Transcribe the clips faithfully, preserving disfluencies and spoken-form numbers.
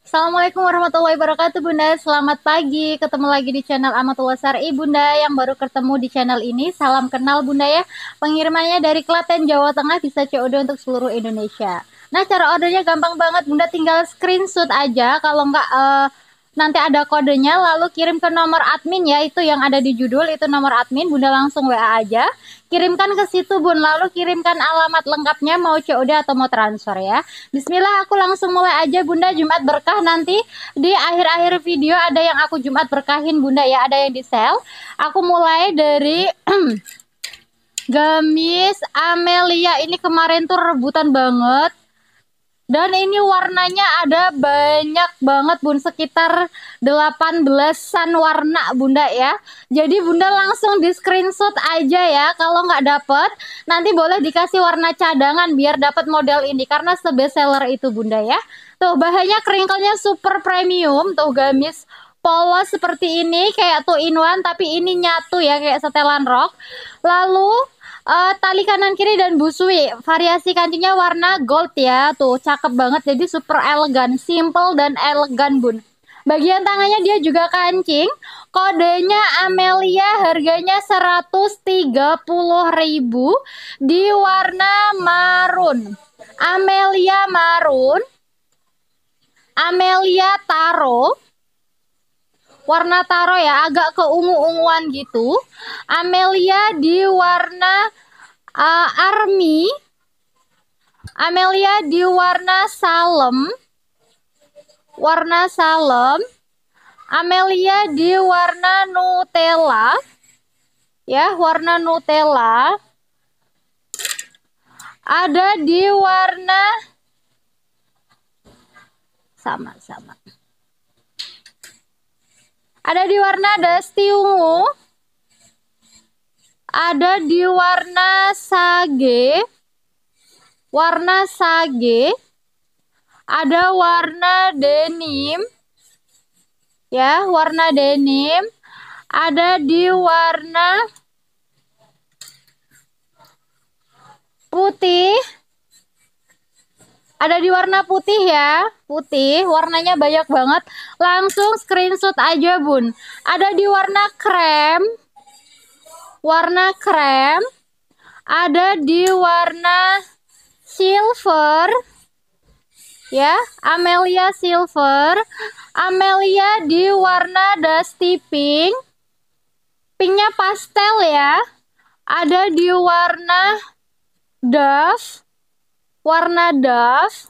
Assalamualaikum warahmatullahi wabarakatuh Bunda. Selamat pagi, ketemu lagi di channel Amatullah Syar'i. Bunda yang baru ketemu di channel ini, salam kenal Bunda ya. Pengirimannya dari Klaten, Jawa Tengah, bisa C O D untuk seluruh Indonesia. Nah, cara ordernya gampang banget, Bunda tinggal screenshot aja. Kalau nggak uh, nanti ada kodenya, lalu kirim ke nomor admin ya, itu yang ada di judul, itu nomor admin. Bunda langsung W A aja, kirimkan ke situ Bun, lalu kirimkan alamat lengkapnya, mau C O D atau mau transfer ya. Bismillah, aku langsung mulai aja Bunda. Jumat berkah, nanti di akhir-akhir video ada yang aku Jumat berkahin Bunda ya, ada yang di sale. Aku mulai dari gamis Amelia, ini kemarin tuh rebutan banget. Dan ini warnanya ada banyak banget Bun, sekitar delapan belasan warna Bunda ya. Jadi Bunda langsung di screenshot aja ya. Kalau nggak dapet, nanti boleh dikasih warna cadangan biar dapat model ini. Karena sebest seller itu Bunda ya. Tuh bahannya kringkelnya super premium. Tuh gamis polos seperti ini, kayak two in one, tapi ini nyatu ya, kayak setelan rok. Lalu Uh, tali kanan kiri dan busui, variasi kancingnya warna gold ya, tuh cakep banget, jadi super elegan, simple dan elegan Bun. Bagian tangannya dia juga kancing, kodenya Amelia, harganya seratus tiga puluh ribu di warna marun. Amelia marun, Amelia taro, warna taro ya, agak keungu-unguan gitu. Amelia di warna uh, army. Amelia di warna salem. Warna salem. Amelia di warna Nutella. Ya, warna Nutella. Ada di warna sama-sama. Ada di warna dusty ungu. Ada di warna sage. Warna sage. Ada warna denim. Ya, warna denim. Ada di warna putih. Ada di warna putih ya, putih, warnanya banyak banget. Langsung screenshot aja Bun. Ada di warna krem, warna krem. Ada di warna silver, ya, Amelia silver. Amelia di warna dusty pink, pinknya pastel ya. Ada di warna dove. Warna dove.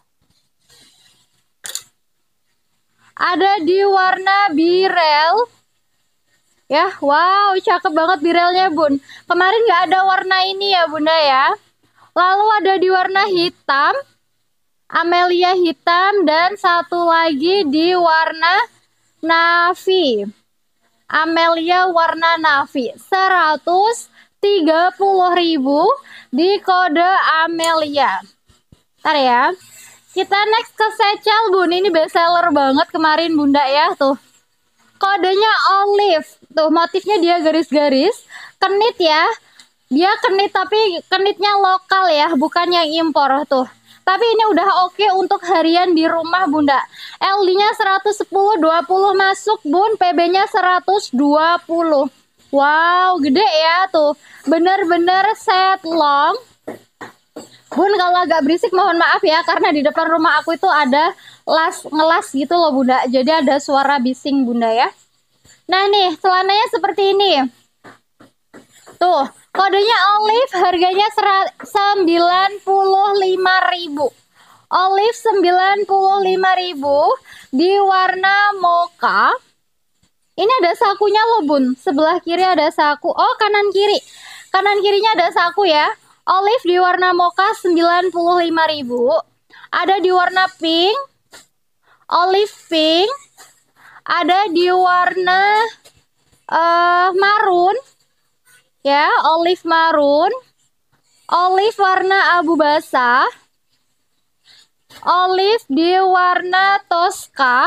Ada di warna birel. Ya, wow, cakep banget birelnya Bun. Kemarin nggak ada warna ini ya Bunda ya. Lalu ada di warna hitam. Amelia hitam, dan satu lagi di warna navy. Amelia warna navy. seratus tiga puluh ribu di kode Amelia. Ntar ya, kita next ke secel Bun, ini best seller banget kemarin Bunda ya, tuh kodenya olive, tuh motifnya dia garis-garis, kenit ya, dia kenit tapi kenitnya lokal ya, bukan yang impor tuh. Tapi ini udah oke untuk harian di rumah Bunda. L D-nya seratus sepuluh, dua puluh masuk Bun, P B-nya seratus dua puluh. Wow, gede ya tuh, bener-bener set long. Bun, kalau agak berisik mohon maaf ya, karena di depan rumah aku itu ada las ngelas gitu loh Bunda, jadi ada suara bising Bunda ya. Nah nih, celananya seperti ini. Tuh, kodenya olive, harganya sembilan puluh lima ribu. Olive sembilan puluh lima ribu di warna mocha. Ini ada sakunya loh Bun, sebelah kiri ada saku. Oh, kanan kiri. Kanan kirinya ada saku ya. Olive di warna mocha sembilan puluh lima ribu. Ada di warna pink, olive pink. Ada di warna uh, marun, ya, olive marun. Olive warna abu basah. Olive di warna Tosca,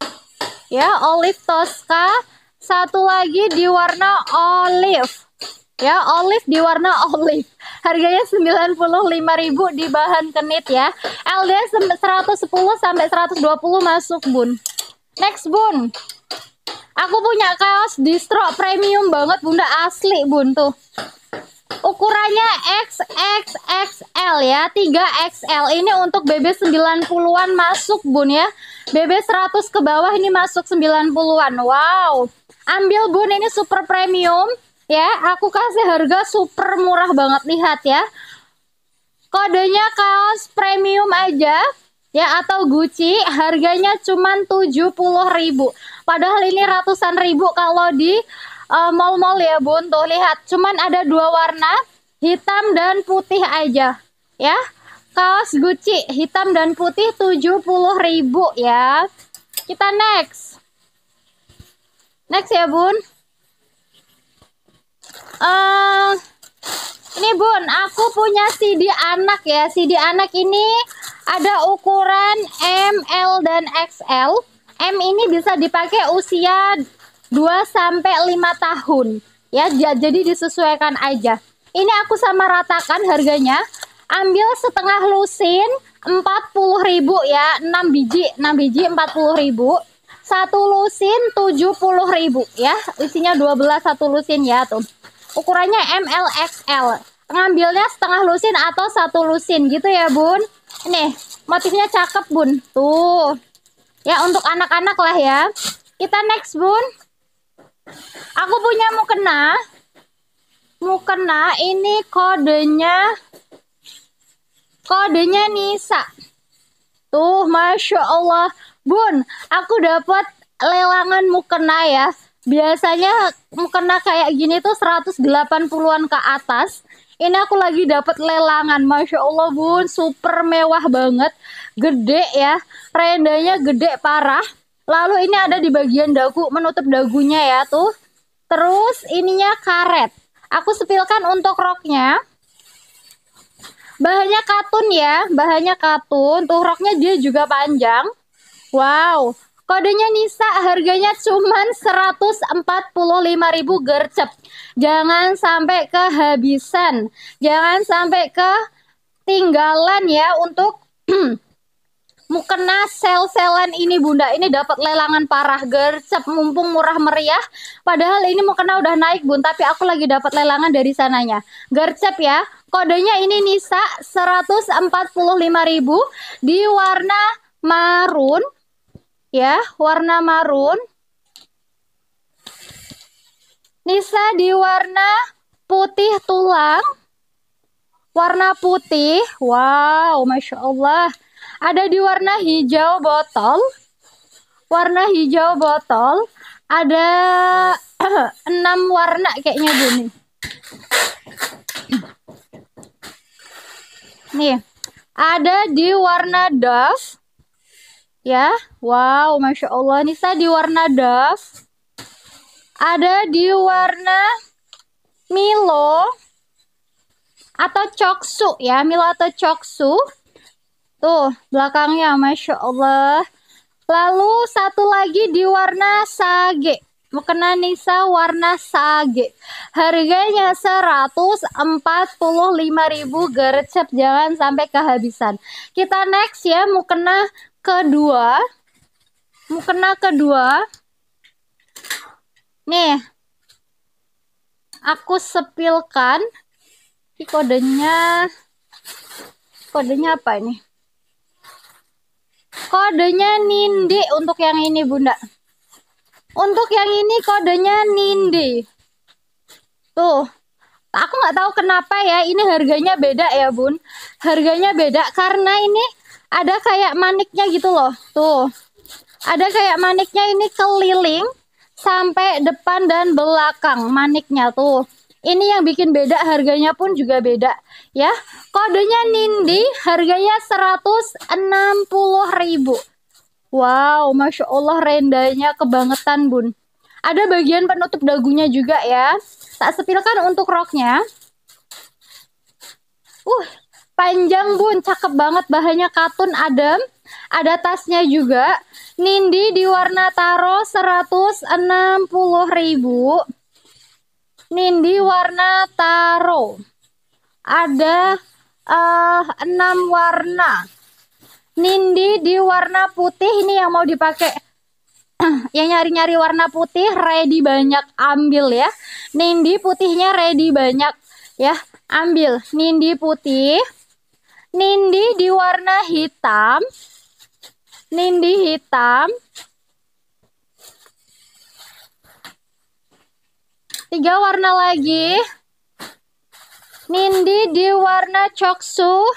ya, olive Tosca. Satu lagi di warna olive. Ya, olive di warna olive. Harganya sembilan puluh lima ribu di bahan kenit ya. L D seratus sepuluh sampai seratus dua puluh masuk, Bun. Next, Bun. Aku punya kaos distro premium banget, Bunda, asli, Bun, tuh. Ukurannya X X X L ya, tiga X L. Ini untuk B B sembilan puluhan masuk, Bun ya. B B seratus ke bawah ini masuk sembilan puluhan. Wow. Ambil, Bun, ini super premium ya. Aku kasih harga super murah banget, lihat ya. Kodenya kaos premium aja ya, atau Gucci, harganya cuman tujuh puluh ribu. Padahal ini ratusan ribu kalau di uh, mall-mall ya, Bun. Tuh lihat, cuman ada dua warna, hitam dan putih aja ya. Kaos Gucci hitam dan putih tujuh puluh ribu ya. Kita next. Next ya, Bun. Uh, ini, Bun, aku punya C D anak ya. C D anak ini ada ukuran M, L, dan X L. M ini bisa dipakai usia dua sampai lima tahun. Ya, jadi disesuaikan aja. Ini aku sama ratakan harganya. Ambil setengah lusin empat puluh ribu ya, enam biji, enam biji empat puluh ribu. Satu lusin tujuh puluh ribu ya. Isinya dua belas satu lusin ya, tuh. Ukurannya M, L, X L. Ngambilnya setengah lusin atau satu lusin gitu ya, Bun. Nih, motifnya cakep, Bun. Tuh. Ya, untuk anak-anak lah ya. Kita next, Bun. Aku punya mukena. Mukena ini kodenya kodenya Nisa. Tuh, Masya Allah. Bun, aku dapat lelangan mukena ya. Biasanya mukena kayak gini tuh seratus delapan puluhan ke atas. Ini aku lagi dapat lelangan. Masya Allah, Bun, super mewah banget. Gede ya. Rendanya gede parah. Lalu ini ada di bagian dagu, menutup dagunya ya, tuh. Terus ininya karet. Aku sepilkan untuk roknya. Bahannya katun ya, bahannya katun. Tuh, roknya dia juga panjang. Wow. Kodenya Nisa, harganya cuman seratus empat puluh lima ribu gercep. Jangan sampai kehabisan. Jangan sampai ketinggalan ya untuk mukena sel-selan ini, Bunda. Ini dapat lelangan parah, gercep, mumpung murah meriah. Padahal ini mukena udah naik, Bun, tapi aku lagi dapat lelangan dari sananya. Gercep ya. Kodenya ini Nisa, seratus empat puluh lima ribu di warna marun. Ya, warna marun. Nisa di warna putih tulang. Warna putih. Wow, Masya Allah. Ada di warna hijau botol. Warna hijau botol. Ada enam warna kayaknya, Bun. Nih, ada di warna dove. Ya, wow, Masya Allah. Nisa di warna dove. Ada di warna Milo atau coksu ya, Milo atau coksu. Tuh, belakangnya, Masya Allah. Lalu satu lagi di warna sage. Mukena Nisa warna sage. Harganya seratus empat puluh lima ribu gercep. Jangan sampai kehabisan. Kita next ya, mukena kedua. Mukena kedua. Nih. Aku sepilkan. Ini kodenya. Kodenya apa ini? Kodenya Nindi untuk yang ini, Bunda. Untuk yang ini kodenya Nindi. Tuh. Aku nggak tahu kenapa ya, ini harganya beda ya, Bun. Harganya beda karena ini ada kayak maniknya gitu loh. Tuh. Ada kayak maniknya ini keliling sampai depan dan belakang maniknya tuh. Ini yang bikin beda, harganya pun juga beda ya. Kodenya Nindi, harganya seratus enam puluh ribu. Wow, Masya Allah, rendanya kebangetan, Bun. Ada bagian penutup dagunya juga ya. Tak sepilkan untuk roknya. Uh, panjang, Bun, cakep banget, bahannya katun adem. Ada tasnya juga. Nindi di warna taro seratus enam puluh ribu. Nindi warna taro. Ada uh, enam warna. Nindi di warna putih, ini yang mau dipakai, yang nyari-nyari warna putih, ready banyak, ambil ya. Nindi putihnya ready banyak ya, ambil. Nindi putih. Nindi di warna hitam. Nindi hitam. Tiga warna lagi. Nindi di warna coksu.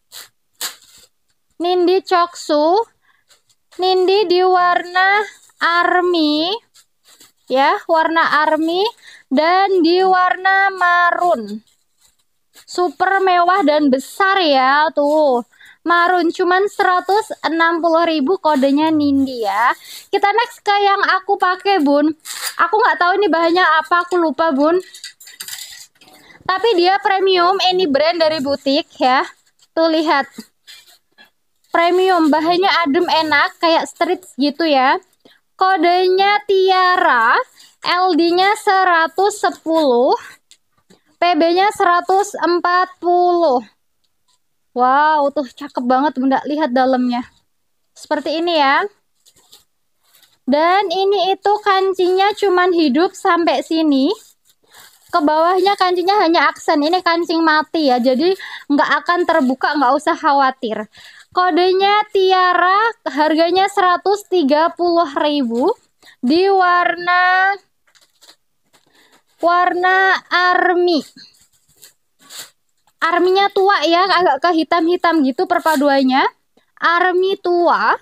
Nindi coksu. Nindi di warna army. Ya, warna army. Dan di warna marun. Super mewah dan besar ya, tuh. Marun cuman seratus enam puluh ribu kodenya Nindi ya. Kita next ke yang aku pakai, Bun. Aku nggak tahu ini bahannya apa, aku lupa, Bun. Tapi dia premium, ini brand dari butik ya. Tuh lihat. Premium, bahannya adem enak kayak street gitu ya. Kodenya Tiara, L D-nya seratus sepuluh, P B-nya seratus empat puluh. Wow, tuh cakep banget Bunda. Lihat dalamnya. Seperti ini ya. Dan ini itu kancingnya cuman hidup sampai sini. Ke bawahnya kancingnya hanya aksen. Ini kancing mati ya. Jadi nggak akan terbuka, nggak usah khawatir. Kodenya Tiara, harganya seratus tiga puluh ribu. Di warna warna army. Arminya tua ya, agak ke hitam-hitam gitu perpaduannya. Army tua.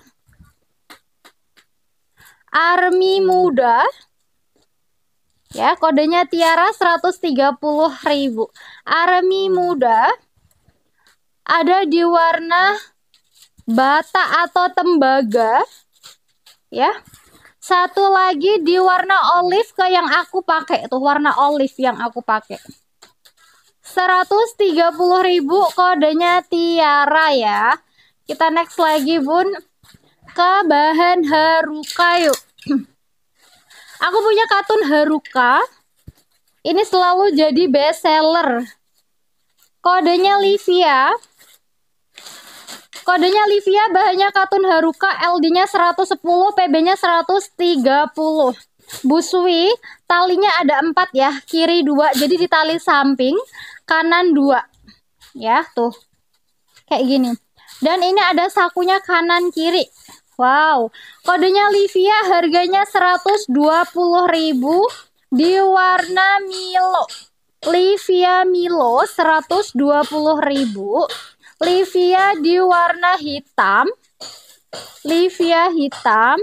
Army muda. Ya, kodenya Tiara seratus tiga puluh ribu. Army muda. Ada di warna bata atau tembaga. Ya. Satu lagi di warna olive ke yang aku pakai tuh, warna olive yang aku pakai. seratus tiga puluh ribu kodenya Tiara ya. Kita next lagi, Bun, ke bahan Haruka yuk. Aku punya katun Haruka. Ini selalu jadi best seller. Kodenya Livia. Kodenya Livia, bahannya katun Haruka, L D-nya seratus sepuluh, P B-nya seratus tiga puluh. Busui, talinya ada empat ya, kiri dua, jadi di tali samping, kanan dua. Ya, tuh. Kayak gini. Dan ini ada sakunya kanan kiri. Wow, kodenya Livia, harganya seratus dua puluh ribu di warna Milo. Livia Milo seratus dua puluh ribu. Livia di warna hitam. Livia hitam.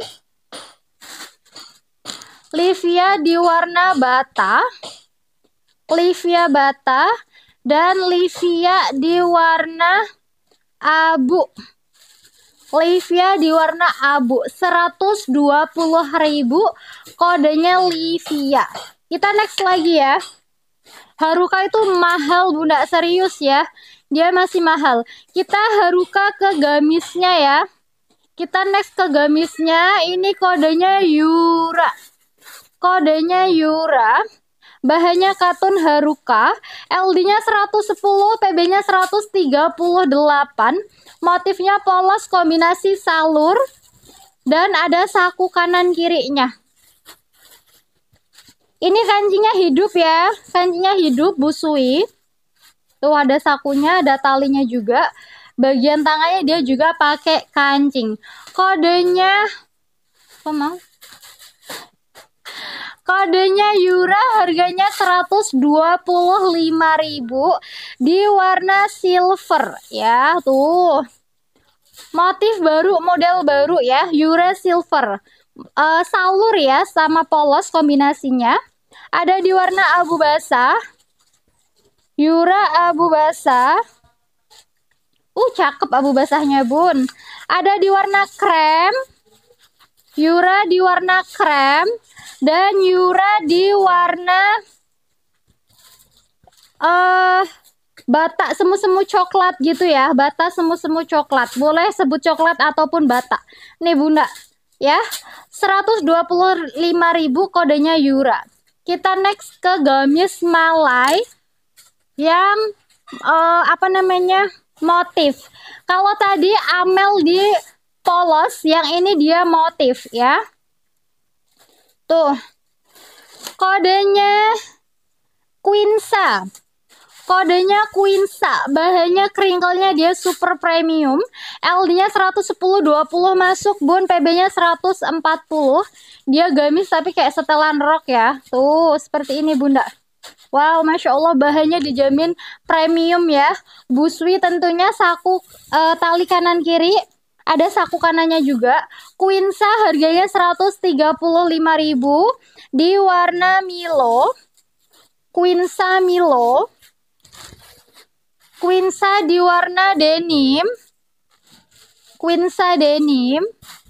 Livia di warna bata. Livia bata. Dan Livia di warna abu. Livia di warna abu. seratus dua puluh ribu. Kodenya Livia. Kita next lagi ya. Haruka itu mahal Bunda, serius ya. Dia masih mahal. Kita Haruka ke gamisnya ya. Kita next ke gamisnya. Ini kodenya Yura. Kodenya Yura. Bahannya katun Haruka. L D-nya seratus sepuluh, P B-nya seratus tiga puluh delapan. Motifnya polos kombinasi salur. Dan ada saku kanan kirinya. Ini kancingnya hidup ya. Kancingnya hidup, busui. Tuh ada sakunya, ada talinya juga. Bagian tangannya dia juga pakai kancing. Kodenya apa mau? Kodenya Yura, harganya seratus dua puluh lima ribu di warna silver ya, tuh. Motif baru, model baru ya, Yura silver. Uh, salur ya sama polos kombinasinya. Ada di warna abu basah. Yura abu basah. Uh, cakep abu basahnya, Bun. Ada di warna krem. Yura di warna krem. Dan Yura di warna uh, bata semu-semu coklat gitu ya. Bata semu-semu coklat. Boleh sebut coklat ataupun bata. Nih Bunda. Ya. seratus dua puluh lima ribu kodenya Yura. Kita next ke gamis malai yang uh, apa namanya motif. Kalau tadi Amel di polos, yang ini dia motif ya. Tuh, kodenya Quinsa. Kodenya Quinsa, bahannya crinkle-nya dia super premium. L D-nya seratus sepuluh dua puluh masuk, Bun. P B-nya seratus empat puluh. Dia gamis tapi kayak setelan rok ya. Tuh, seperti ini, Bunda. Wow, Masya Allah, bahannya dijamin premium ya. Buswi tentunya saku uh, tali kanan kiri. Ada saku kanannya juga. Quinsa harganya seratus tiga puluh lima ribu di warna Milo. Quinsa Milo. Quinsa di warna denim. Quinsa denim.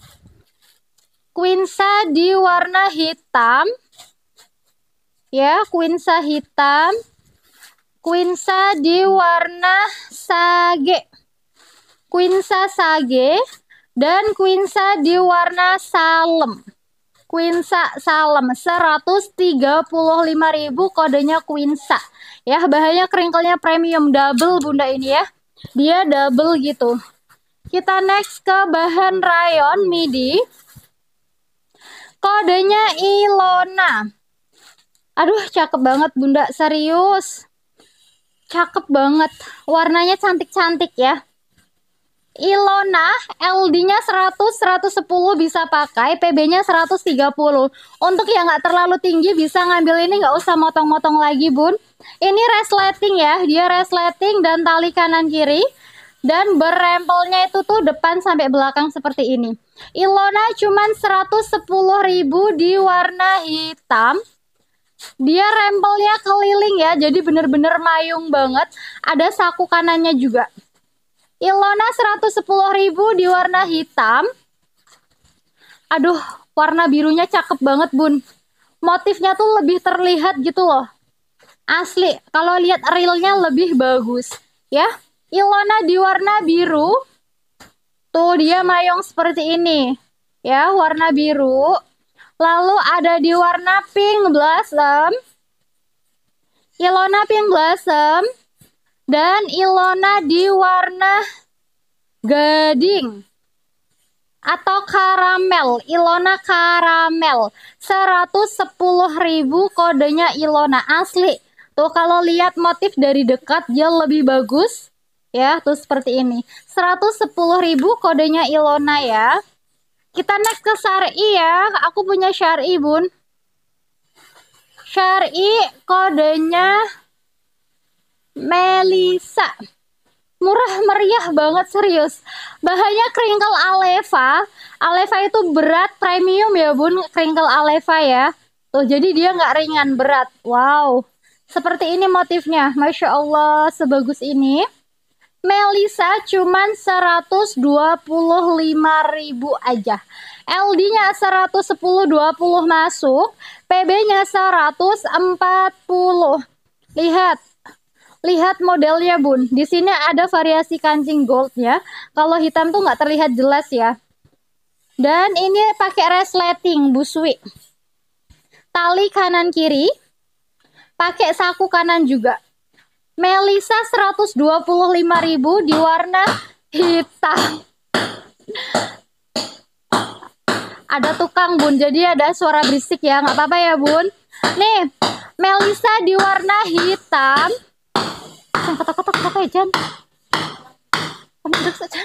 Quinsa di warna hitam. Ya, Quinsa hitam. Quinsa di warna sage. Quinsa sage. Dan Quinsa di warna salem. Quinsa salem seratus tiga puluh lima ribu, kodenya Quinsa. Ya, bahannya crinkle-nya premium double, Bunda, ini ya. Dia double gitu. Kita next ke bahan rayon midi. Kodenya Ilona. Aduh, cakep banget, Bunda, serius. Cakep banget. Warnanya cantik-cantik ya. Ilona, L D-nya seratus, seratus sepuluh bisa pakai, P B-nya seratus tiga puluh. Untuk yang nggak terlalu tinggi bisa ngambil ini, nggak usah motong-motong lagi, Bun. Ini resleting ya, dia resleting dan tali kanan kiri. Dan berempelnya itu tuh depan sampai belakang seperti ini. Ilona cuman seratus sepuluh ribu di warna hitam. Dia rempelnya keliling ya, jadi bener-bener mayung banget. Ada saku kanannya juga. Ilona seratus sepuluh ribu di warna hitam. Aduh, warna birunya cakep banget, Bun. Motifnya tuh lebih terlihat gitu loh. Asli, kalau lihat realnya lebih bagus. Ya, Ilona di warna biru. Tuh, dia mayong seperti ini. Ya, warna biru. Lalu ada di warna pink blossom. Ilona pink blossom. Dan Ilona di warna gading atau karamel. Ilona karamel seratus sepuluh ribu, kodenya Ilona. Asli. Tuh, kalau lihat motif dari dekat dia lebih bagus. Ya, tuh seperti ini. seratus sepuluh ribu, kodenya Ilona ya. Kita next ke Syari ya. Aku punya Syari, Bun. Syari kodenya Melisa. Murah meriah banget, serius. Bahannya crinkle Aleva. Aleva itu berat premium ya, Bun. Crinkle Aleva ya. Tuh, jadi dia nggak ringan, berat. Wow. Seperti ini motifnya. Masya Allah, sebagus ini. Melisa cuman seratus dua puluh lima ribu aja. L D-nya seratus sepuluh dua puluh masuk. P B-nya seratus empat puluh. Lihat. Lihat modelnya, Bun. Di sini ada variasi kancing goldnya. Kalau hitam tuh nggak terlihat jelas ya. Dan ini pakai resleting buswi. Tali kanan kiri. Pakai saku kanan juga. Melisa seratus dua puluh lima ribu di warna hitam. Ada tukang, Bun. Jadi ada suara berisik ya. Nggak apa-apa ya, Bun. Nih, Melisa di warna hitam. Kata-kata apa ya, Jan? Kamu duduk saja.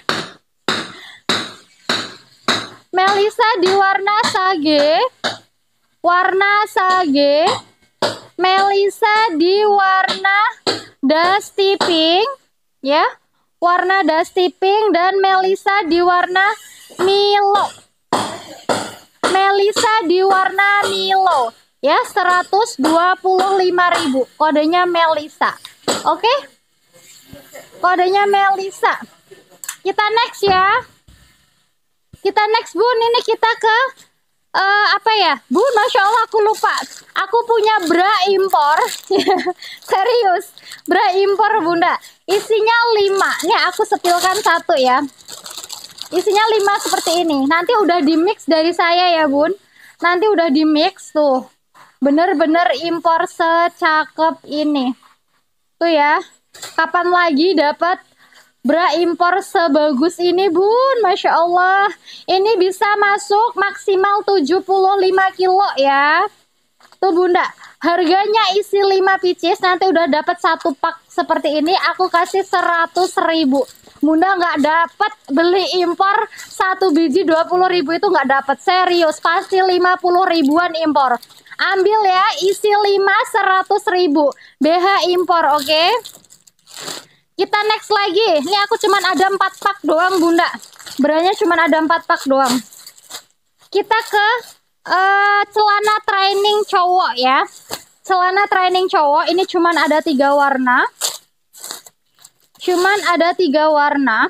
Melisa di warna sage. Warna sage. Melisa di warna dusty pink. Ya. Warna dusty pink. Dan Melisa di warna Milo. Melisa di warna Milo. Ya, seratus dua puluh lima ribu. Kodenya Melisa. Oke, okay? Kodenya Melisa. Kita next ya. Kita next, Bun. Ini kita ke uh, apa ya, Bun? Masya Allah, aku lupa. Aku punya bra impor. Serius, bra impor, Bunda. Isinya lima. Nih aku sepilkan satu ya. Isinya lima seperti ini. Nanti udah di mix dari saya ya, Bun. Nanti udah di mix tuh. Bener-bener impor secakep ini. Tuh ya. Kapan lagi dapat bra impor sebagus ini, Bun? Masya Allah. Ini bisa masuk maksimal tujuh puluh lima kilo ya. Tuh Bunda, harganya isi lima pieces, nanti udah dapat satu pak seperti ini, aku kasih seratus ribu. Bunda nggak dapat beli impor satu biji dua puluh ribu itu nggak dapat, serius, pasti lima puluh ribuan impor. Ambil ya, isi lima seratus ribu, B H impor, oke? Okay? Kita next lagi, ini aku cuman ada empat pak doang Bunda, beranya cuman ada empat pak doang. Kita ke Uh, celana training cowok ya. Celana training cowok ini cuman ada tiga warna. Cuman ada tiga warna.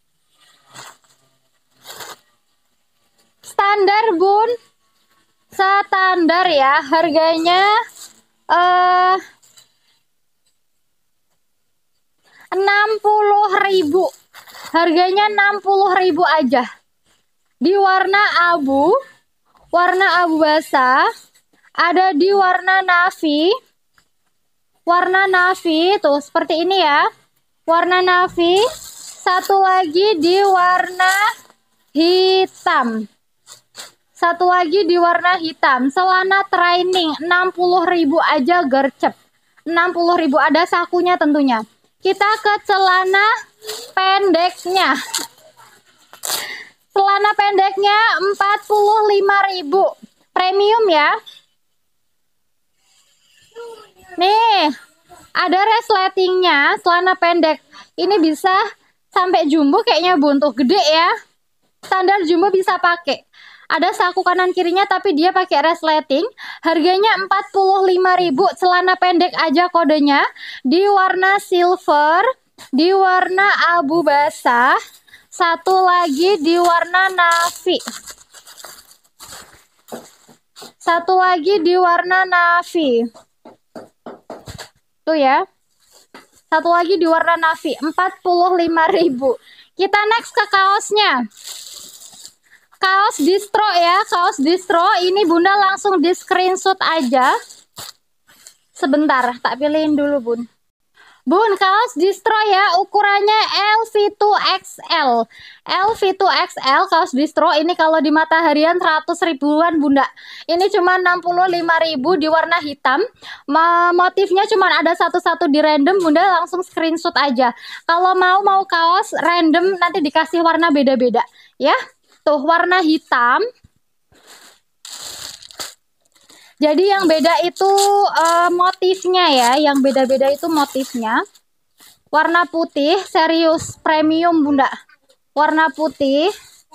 Standar Bun. Standar ya. Harganya uh, enam puluh ribu. Harganya enam puluh ribu aja. Di warna abu, warna abu basah, ada di warna navy, warna navy tuh seperti ini ya, warna navy, satu lagi di warna hitam, satu lagi di warna hitam. Celana training enam puluh ribu aja gercep, enam puluh ribu, ada sakunya tentunya. Kita ke celana pendeknya. Celana pendeknya empat puluh lima ribu, premium ya. Nih, ada resletingnya, celana pendek. Ini bisa sampai jumbo kayaknya Bun, tuh gede ya. Standar jumbo bisa pakai. Ada saku kanan kirinya tapi dia pakai resleting. Harganya empat puluh lima ribu, celana pendek aja kodenya. Di warna silver, di warna abu basah. Satu lagi di warna navy. Satu lagi di warna navy. Tuh ya. Satu lagi di warna navy, empat puluh lima ribu. Kita next ke kaosnya. Kaos distro ya, kaos distro. Ini Bunda langsung di screenshot aja. Sebentar, tak pilihin dulu Bun. Bun, kaos distro ya, ukurannya L V dua X L. L V dua X L kaos distro ini kalau di mataharian seratus ribuan Bunda. Ini cuma enam puluh lima ribu di warna hitam. Motifnya cuma ada satu-satu di random, Bunda langsung screenshot aja. Kalau mau mau kaos random nanti dikasih warna beda-beda ya. Tuh warna hitam. Jadi yang beda itu uh, motifnya ya, yang beda-beda itu motifnya. Warna putih, serius, premium Bunda. Warna putih.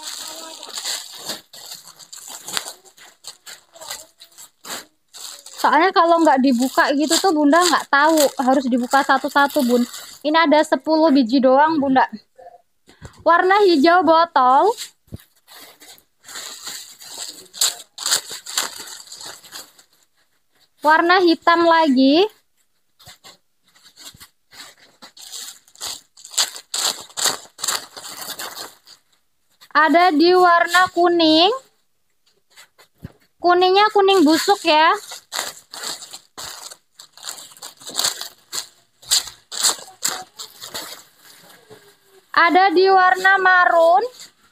Soalnya kalau nggak dibuka gitu tuh Bunda nggak tahu, harus dibuka satu-satu Bun. Ini ada sepuluh biji doang Bunda. Warna hijau botol. Warna hitam lagi. Ada di warna kuning. Kuningnya kuning busuk ya. Ada di warna marun.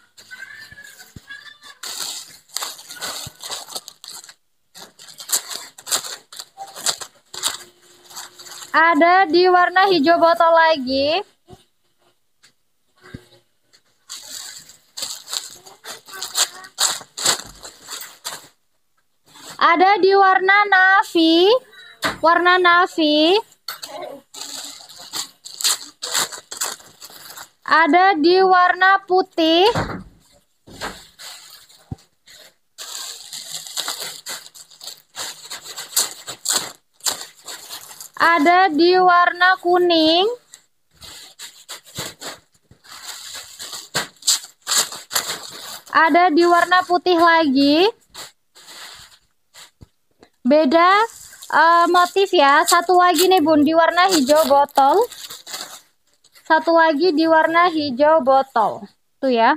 Ada di warna hijau botol lagi. Ada di warna navy. Warna navy. Ada di warna putih. Ada di warna kuning. Ada di warna putih lagi. Beda uh, motif ya. Satu lagi nih Bun di warna hijau botol. Satu lagi di warna hijau botol. Tuh ya.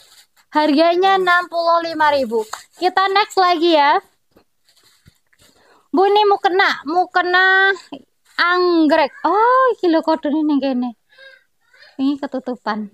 Harganya enam puluh lima ribu. Kita next lagi ya. Bu nih mau kena, mau kena anggrek. Oh, kilo kode ini gini. Ini ketutupan.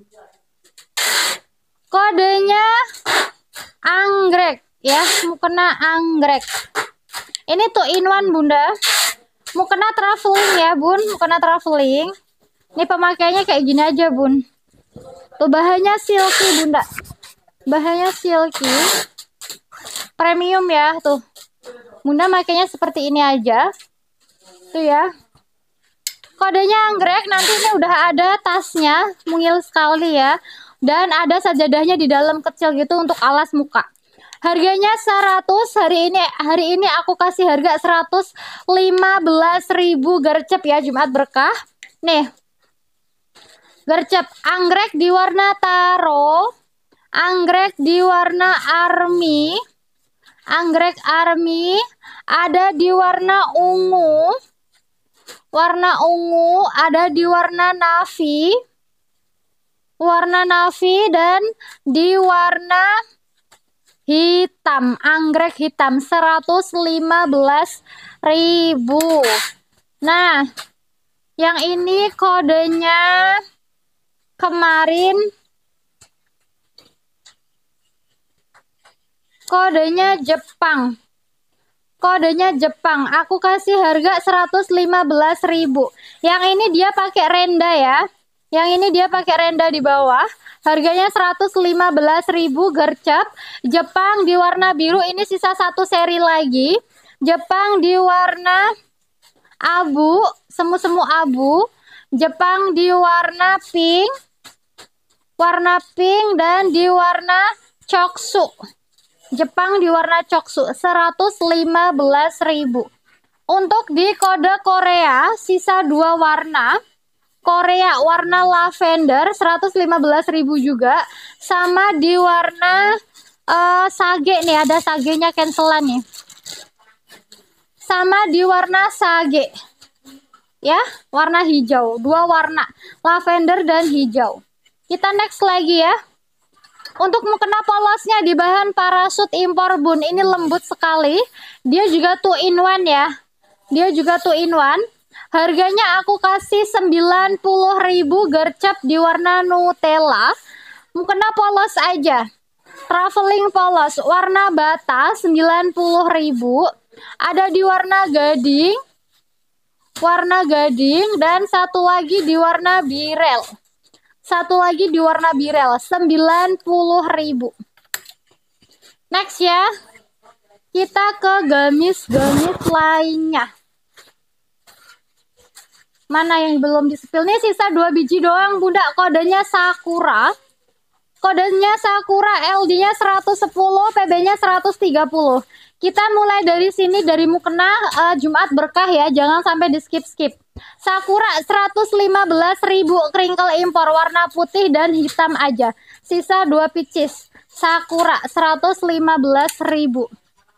Kodenya anggrek ya, mau kena anggrek. Ini tuh in one Bunda. Mau kena traveling ya, Bun. Mau kena traveling. Ini pemakaiannya kayak gini aja, Bun. Tuh bahannya silky, Bunda. Bahannya silky. Premium ya, tuh. Bunda makainya seperti ini aja. Tuh ya. Kodenya anggrek, nanti ini udah ada tasnya, mungil sekali ya. Dan ada sajadahnya di dalam kecil gitu untuk alas muka. Harganya seratus, hari ini hari ini aku kasih harga seratus lima belas ribu gercep ya, Jumat berkah. Nih. Gercep anggrek di warna taro, anggrek di warna army. Anggrek army ada di warna ungu. Warna ungu ada di warna navy. Warna navy dan di warna hitam. Anggrek hitam seratus lima belas ribu. Nah, yang ini kodenya kemarin kodenya Jepang. Kodenya Jepang. Aku kasih harga seratus lima belas ribu. Yang ini dia pakai renda ya. Yang ini dia pakai renda di bawah. Harganya seratus lima belas ribu gercep. Jepang di warna biru. Ini sisa satu seri lagi. Jepang di warna abu, semu-semu abu. Jepang di warna pink. Warna pink dan di warna coksu. Jepang di warna coksu seratus lima belas ribu. Untuk di kode Korea sisa dua warna. Korea warna lavender seratus lima belas ribu juga. Sama di warna uh, sage nih, ada sagenya cancelan nih. Sama di warna sage. Ya, warna hijau. Dua warna, lavender dan hijau. Kita next lagi ya. Untuk mukena polosnya di bahan parasut impor Bun, ini lembut sekali. Dia juga two in one ya. Dia juga two in one. Harganya aku kasih sembilan puluh ribu gercep di warna Nutella. Mukena polos aja. Traveling polos warna bata sembilan puluh ribu. Ada di warna gading. Warna gading dan satu lagi di warna birel. Satu lagi di warna birel sembilan puluh ribu. Next ya. Kita ke gamis-gamis lainnya. Mana yang belum di-spill nih, sisa dua biji doang Bunda. Kodenya Sakura. Kodenya Sakura, L D-nya seratus sepuluh, P B-nya seratus tiga puluh. Kita mulai dari sini, dari mukena uh, Jumat berkah ya. Jangan sampai di skip-skip. Sakura seratus lima belas ribu, crinkle impor warna putih dan hitam aja. Sisa dua pieces. Sakura seratus lima belas ribu.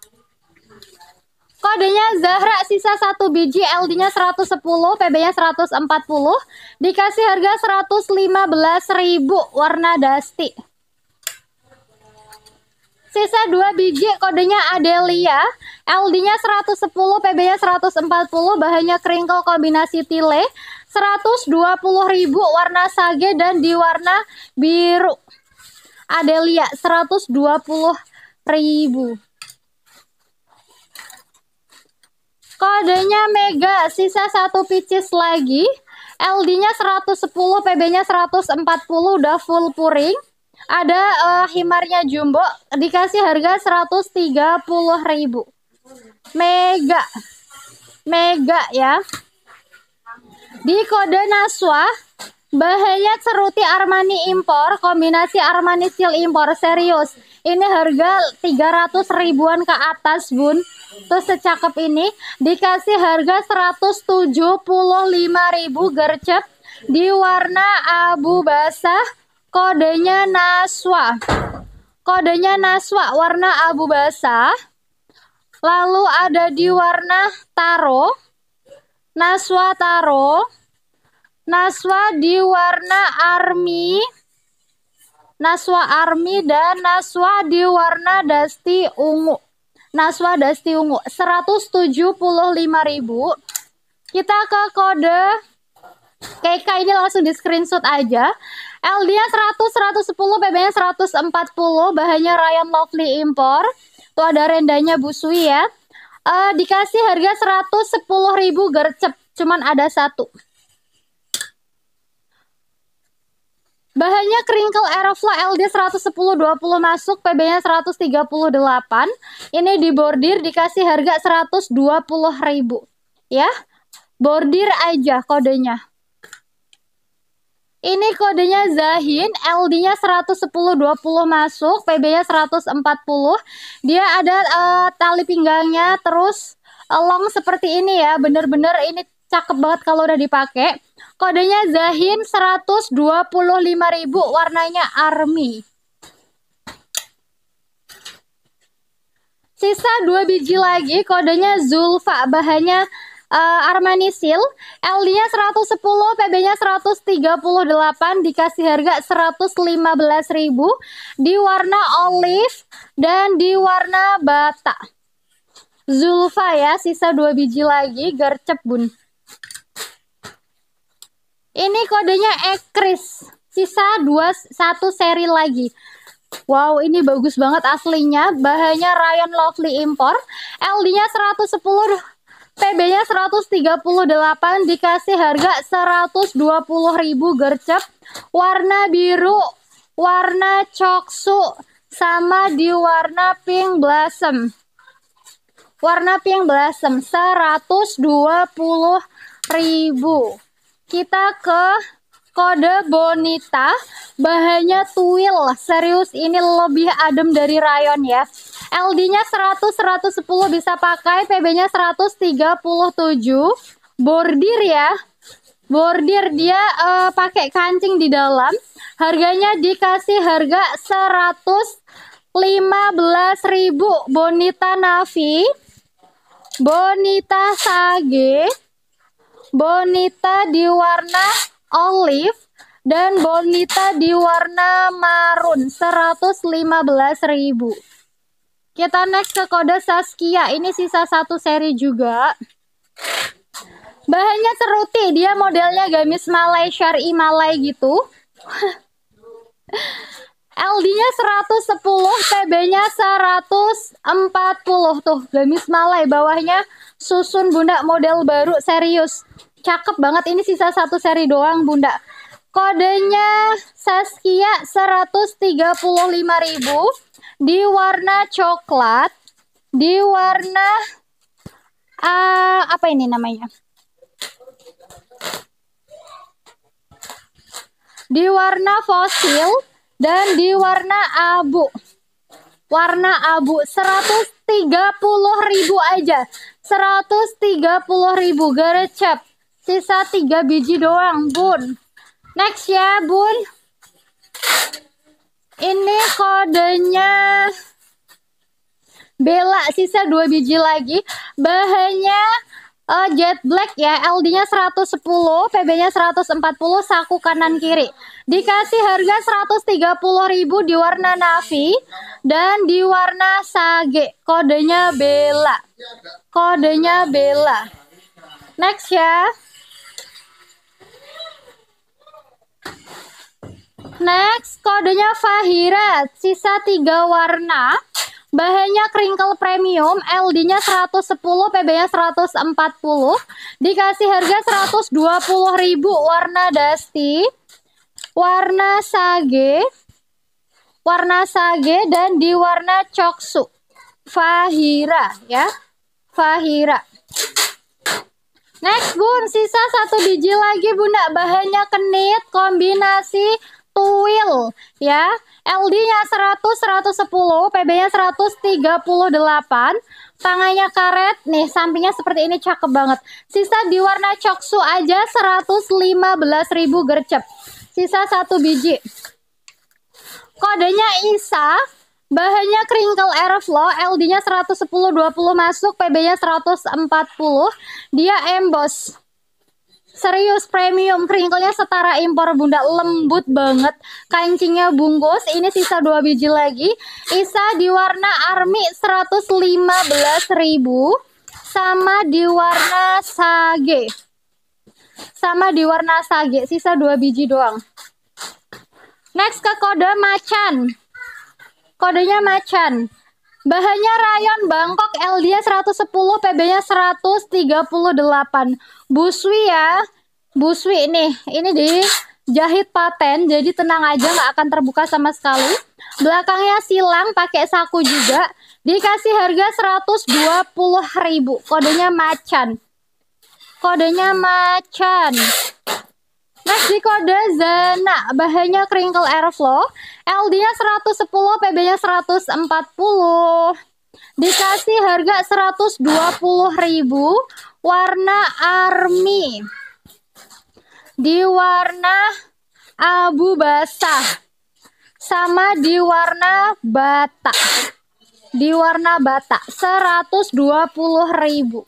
Kodenya Zahra, sisa satu biji, L D-nya seratus sepuluh, P B-nya seratus empat puluh. Dikasih harga seratus lima belas ribu, warna dusty. Sisa dua biji, kodenya Adelia, L D-nya seratus sepuluh, P B-nya seratus empat puluh, bahannya crinkle kombinasi tile, seratus dua puluh ribu, warna sage dan di warna biru. Adelia seratus dua puluh ribu. Kodenya Mega, sisa satu pieces lagi, L D-nya seratus sepuluh, P B-nya seratus empat puluh, udah full puring. Ada uh, himarnya jumbo, dikasih harga seratus tiga puluh ribu. Mega. Mega ya. Di kode Naswa, bahannya ceruti Armani impor, kombinasi Armani Seal impor, serius. Ini harga tiga ratus ribuan ke atas Bun. Tuh secakep ini, dikasih harga seratus tujuh puluh lima ribu gercep di warna abu basah. Kodenya Naswa. Kodenya Naswa warna abu basah. Lalu ada di warna taro. Naswa taro. Naswa di warna army. Naswa army dan Naswa di warna dusty ungu. Naswa Dasti Ungu seratus tujuh puluh lima ribu. Kita ke kode K K ini langsung di screenshot aja. L D-nya seratus, seratus sepuluh, P B-nya seratus empat puluh, bahannya Rayon Lovely impor. Tuh ada rendanya busui ya. Uh, dikasih harga seratus sepuluh ribu gercep, cuman ada satu. Bahannya Crinkle Aeroflow L D seratus sepuluh dua puluh masuk, P B-nya seratus tiga puluh delapan. Ini di bordir dikasih harga seratus dua puluh ribu. Ya. Bordir aja kodenya. Ini kodenya Zahin, L D-nya seratus sepuluh dua puluh masuk, P B-nya seratus empat puluh. Dia ada uh, tali pinggangnya, terus uh, long seperti ini ya. Bener-bener ini cakep banget kalau udah dipakai. Kodenya Zahin seratus dua puluh lima ribu, warnanya army. Sisa dua biji lagi, kodenya Zulfa, bahannya Uh, Armani Seal, L D-nya seratus sepuluh, P B-nya seratus tiga puluh delapan, dikasih harga seratus lima belas ribu, di warna olive dan di warna bata. Zulfa ya, sisa dua biji lagi, gercep bun. Ini kodenya Ekris, sisa dua, satu seri lagi. Wow, ini bagus banget aslinya, bahannya Rayon Lovely impor, L D-nya seratus sepuluh, P B-nya seratus tiga puluh delapan, dikasih harga seratus dua puluh ribu gercep, warna biru, warna coksu, sama di warna pink blossom. Warna pink blossom seratus dua puluh ribu. Kita ke kode Bonita, bahannya tuil, serius ini lebih adem dari rayon ya. L D-nya seratus, seratus sepuluh bisa pakai, P B-nya seratus tiga puluh tujuh, bordir ya. Bordir dia uh, pakai kancing di dalam. Harganya dikasih harga seratus lima belas ribu. Bonita Navy, Bonita Sage, Bonita di warna olive, dan Bonita di warna marun, seratus lima belas ribu. Kita next ke kode Saskia, ini sisa satu seri juga. Bahannya ceruti, dia modelnya gamis Malay, syari Malay gitu. L D-nya seratus sepuluh, P B-nya seratus empat puluh. Tuh, gamis Malay, bawahnya susun bunda, model baru, serius. Cakep banget, ini sisa satu seri doang bunda. Kodenya Saskia seratus tiga puluh lima ribu. Di warna coklat, di warna uh, apa ini namanya? Di warna fosil dan di warna abu. Warna abu seratus tiga puluh ribu aja. seratus tiga puluh ribu gercep. Sisa tiga biji doang, bun. Next ya, bun. Ini kodenya Bella, sisa dua biji lagi. Bahannya uh, jet black ya, L D-nya seratus sepuluh, P B-nya seratus empat puluh, saku kanan kiri. Dikasih harga seratus tiga puluh ribu di warna navy dan di warna sage. Kodenya Bella. Kodenya Bella. Next ya. Next, kodenya Fahira, sisa tiga warna. Bahannya crinkle premium, L D-nya seratus sepuluh, P B-nya seratus empat puluh. Dikasih harga seratus dua puluh ribu, warna dusty, warna sage, warna sage dan di warna coksu. Fahira ya, Fahira. Next bun, sisa satu biji lagi bunda, bahannya kenit kombinasi tuil ya. L D-nya seratus, seratus sepuluh, P B-nya seratus tiga puluh delapan. Tangannya karet nih, sampingnya seperti ini, cakep banget. Sisa di warna coksu aja seratus lima belas ribu gercep. Sisa satu biji. Kodenya Isa, bahannya crinkle airflow, L D-nya seratus sepuluh dua puluh masuk, P B-nya seratus empat puluh. Dia emboss. Serius premium, keringelnya setara impor bunda, lembut banget. Kancingnya bungkus, ini sisa dua biji lagi. Isa di warna army seratus lima belas ribu, sama di warna sage. Sama di warna sage, sisa dua biji doang. Next ke kode macan. Kodenya macan. Bahannya rayon Bangkok, L D-nya seratus sepuluh, P B-nya seratus tiga puluh delapan. Buswi ya. Buswi nih, ini dijahit paten, jadi tenang aja nggak akan terbuka sama sekali. Belakangnya silang, pakai saku juga. Dikasih harga seratus dua puluh ribu. Kodenya macan. Kodenya macan. Next di kode Zana, bahannya crinkle airflow, L D-nya seratus sepuluh, P B-nya seratus empat puluh. Dikasih harga seratus dua puluh ribu, warna army. Di warna abu basah. Sama di warna bata. Di warna bata, seratus dua puluh ribu.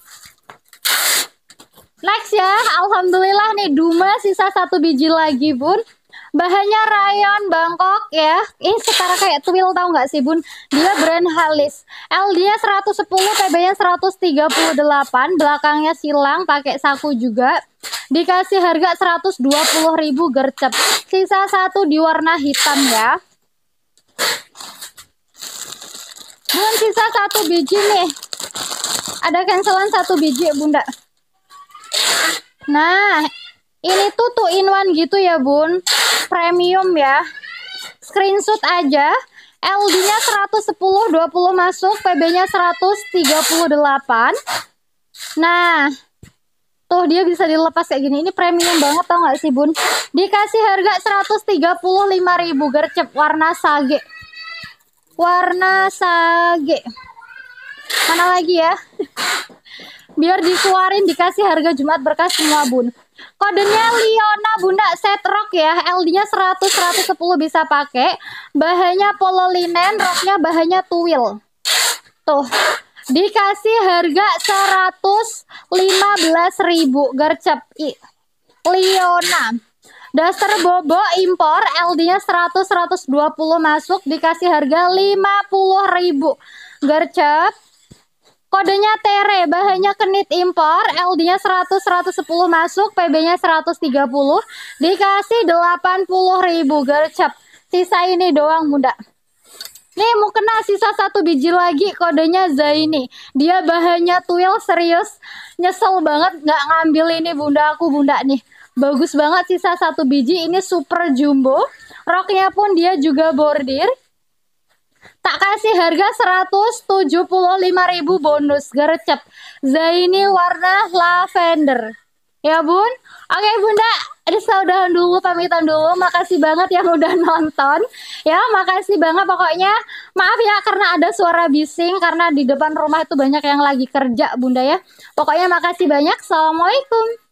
Next ya, alhamdulillah nih Duma sisa satu biji lagi bun. Bahannya rayon Bangkok ya. Ini setara kayak twill, tau nggak sih bun? Dia brand Halis. L D-nya seratus sepuluh, P B-nya seratus tiga puluh delapan. Belakangnya silang, pakai saku juga. Dikasih harga seratus dua puluh ribu gercep. Sisa satu di warna hitam ya. Bun sisa satu biji nih. Ada cancelan satu biji bunda. Nah, ini tuh two in one gitu ya bun, premium ya. Screenshot aja. L D-nya seratus sepuluh, dua puluh masuk, P B-nya seratus tiga puluh delapan. Nah, tuh dia bisa dilepas kayak gini. Ini premium banget tau gak sih bun? Dikasih harga seratus tiga puluh lima ribu gercep, warna sage. Warna sage. Mana lagi ya? Biar dikeluarin, dikasih harga Jumat Berkah semua bun. Kodenya Liona bunda, set rok ya. L D-nya seratus, seratus sepuluh bisa pakai. Bahannya polo linen, roknya bahannya tuil. Tuh, dikasih harga seratus lima belas ribu gercep. Liona. Daster bobo impor, L D-nya seratus, seratus dua puluh masuk, dikasih harga lima puluh ribu gercep. Kodenya Tere, bahannya kenit impor, L D-nya seratus, seratus sepuluh masuk, P B-nya seratus tiga puluh, dikasih delapan puluh ribu gercep. Sisa ini doang bunda. Nih mau kena sisa satu biji lagi, kodenya Zaini. Dia bahannya tuil, serius. Nyesel banget nggak ngambil ini bunda, aku bunda nih. Bagus banget sisa satu biji, ini super jumbo. Roknya pun dia juga bordir. Tak kasih harga seratus tujuh puluh lima ribu bonus gercep. Zaini warna lavender. Ya bun. Oke bunda, Risa udahan dulu, pamitan dulu. Makasih banget yang udah nonton. Ya makasih banget pokoknya. Maaf ya karena ada suara bising, karena di depan rumah itu banyak yang lagi kerja bunda ya. Pokoknya makasih banyak. Assalamualaikum.